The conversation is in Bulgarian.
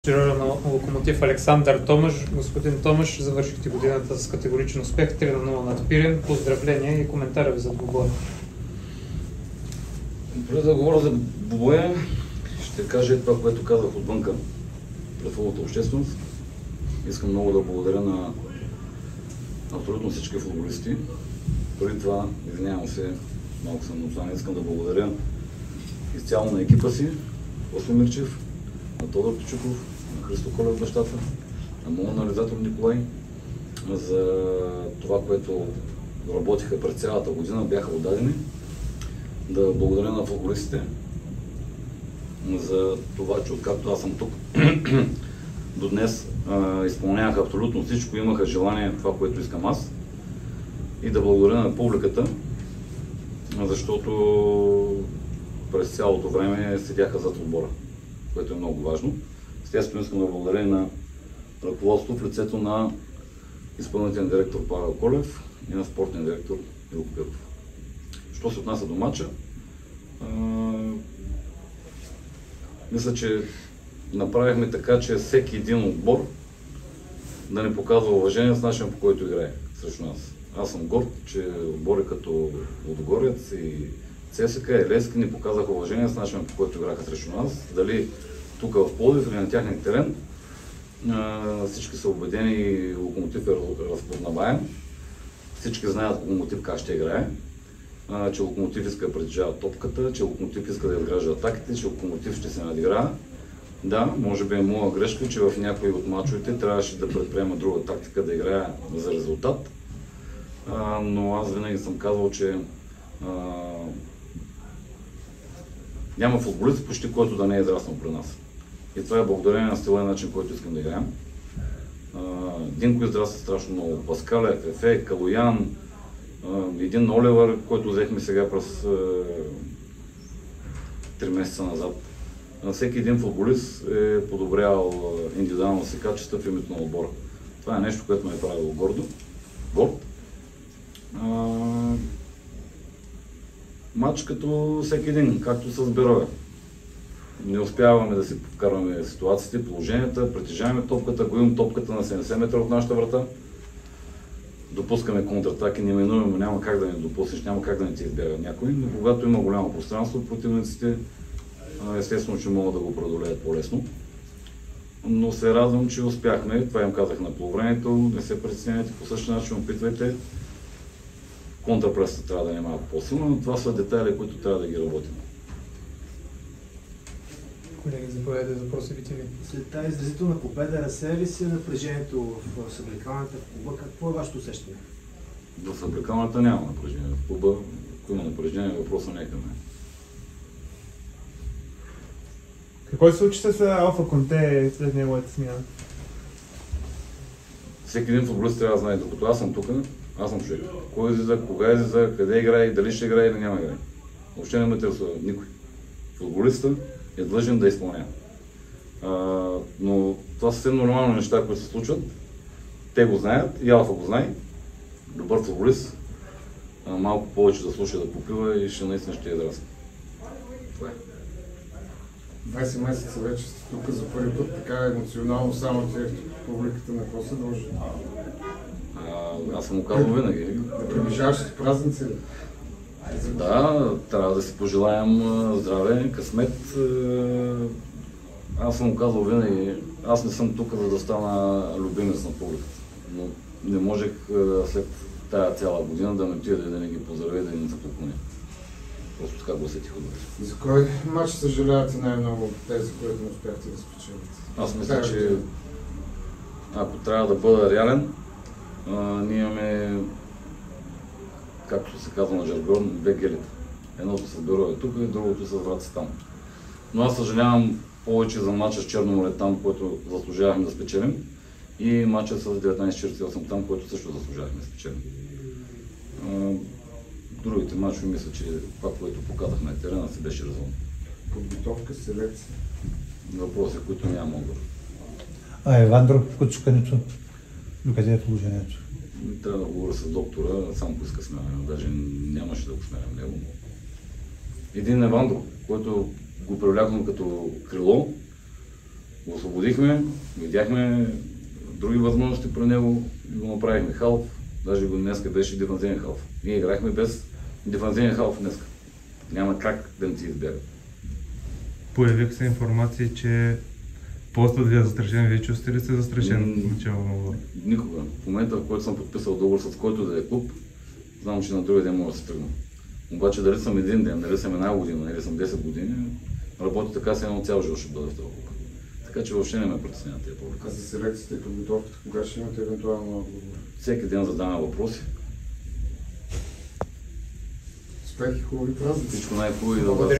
Треньора на Локомотив Александър Томаш. Господин Томаш, завършихте годината с категоричен успех, 3-0 над Пирин. Поздравления и коментара ви за двубоя. Преди да говоря за двубоя, ще кажа това, което казах отвънка пред футболната общественост. Искам много да благодаря на абсолютно всички футболисти. Преди това, извинявам се, малко съм национален, искам да благодаря изцяло на екипа си, Осман Мирчев, на Тодор Пичуков, на Христо Колев бащата, на моят анализатор Николай, за това, което работиха през цялата година, бяха отдадени. Да благодаря на футболистите за това, че откакто аз съм тук до днес изпълняваха абсолютно всичко, имаха желание това, което искам аз. И да благодаря на публиката, защото през цялото време седяха зад отбора, което е много важно. Естествено искам да благодаря на ръководство в лицето на изпълнителен директор Павел Колев и на спортен директор Илко Пиров. Що се отнася до матча, мисля, че направихме така, че всеки един отбор да ни показва уважение с начина, по който играе срещу нас. Аз съм горд, че отбори като Лудогорец и ЦСКА и Левски ни показаха уважение с начина, по който играха срещу нас. Дали тук в Пловдив или на тяхния терен, всички са убедени и Локомотив е разпознаваем. Всички знаят Локомотив как ще играе, че Локомотив иска да притежава топката, че Локомотив иска да изгражда атаките, че Локомотив ще се надиграе. Да, може би е моя грешка, че в някои от мачовете трябваше да предприема друга тактика, да играе за резултат. Но аз винаги съм казвал, че няма футболист почти, който да не е израснал при нас. И това е благодарение на стила и начин, който искам да играем. Динко израсна страшно много. Паскалев, Ефе, Калоян, един Оливър, който взехме сега през 3 месеца назад. Всеки един футболист е подобрявал индивидуално си качества в името на отбора. Това е нещо, което ме е правило горд. Матч като всеки един, както с Бероя. Не успяваме да си вкарваме ситуациите, положенията, притежаваме топката, губим топката на 70 метра от нашата врата. Допускаме контратаки, неминуемо, няма как да не допуснеш, няма как да не ти избяга някой, но когато има голямо пространство от противниците, естествено, че могат да го преодолеят по-лесно. Но се радвам, че успяхме, това им казах на полувремето, не се притеснявайте, по същия начин опитвайте. Контрапресата трябва да е малко по-силна, но това са детайли, които трябва да ги работим. Колеги, заповядайте за въпроси ви. След тази изразителна победа, разсея ли се напрежението в съблекалната в клуба? Какво е вашето усещане? В съблекалната няма напрежение. В клуба, ако има напрежение, въпросът не е към мен. Какво се случи с Алфа Конте след неговата смяна? Всеки един футболист трябва да знае, докато аз съм тук, аз съм човек. Кой излиза, кога излиза, къде играе, дали ще играе или няма играе. Въобще не ме интересува никой. Футболистът е длъжен да изпълнява. Но това са съвсем нормални неща, които се случват. Те го знаят и Алфа го знае. Добър футболист, малко повече да слуша, да попива и наистина ще израсне. Това е. 20 месеца вече сте тук за първи път, така емоционално само че публиката на какво се дължи? Аз съм му казал винаги. Да приближаваш с празници ли? Да, трябва да си пожелаем здраве, късмет. Аз съм му казал винаги, аз не съм тук за да стана любимец на публиката. Но не можех след тая цяла година да ме отида да не ги поздравя и да не се поклоня. Просто така го усетих отвъж. За кой матч съжалявате най-много от тези, които не успяхте да спечелите? Аз мисля, че ако трябва да бъда реален, ние имаме, както се казва на жаргон, две гелита. Едното с Бероя тук и другото с Враца там. Но аз съжалявам повече за матча с Черно море там, който заслужавахме да спечелим, и матча с 1948 там, който също заслужавахме да спечелим. Другите матчове мисля, че това, което показах на терена, си беше разумно. Подготовка, селекция. Въпроси, които нямам отговор. Евандро Кучукането, докъде е положението? Трябва да говоря с доктора, сам поиска смяна, даже нямаше да го смянем него. Един Евандро, който го привляквам като крило, го освободихме, видяхме други възможности при него и го направихме халф. Даже го днеска беше дефанзивен халф. Ние играхме без дефанзивен халф днеска. Няма как да не си избяга. Появиха се информации, че постът ви е застрашен. Вие чувствате ли се застрашен в начало на отбора? Никога. В момента, в който съм подписал договор с който да е клуб, знам, че на другия ден мога да се тръгна. Обаче дали съм един ден, дали съм една година, или съм 10 години, работи така, се едно цял живот ще бъда в този клуб. Така че въобще не ме притеснява тези А повече. за селекцията и подготовката, кога ще имате евентуално отговор? Всеки ден задавам въпроси. Успехи, хубави празници! Всичко най-хубаво и да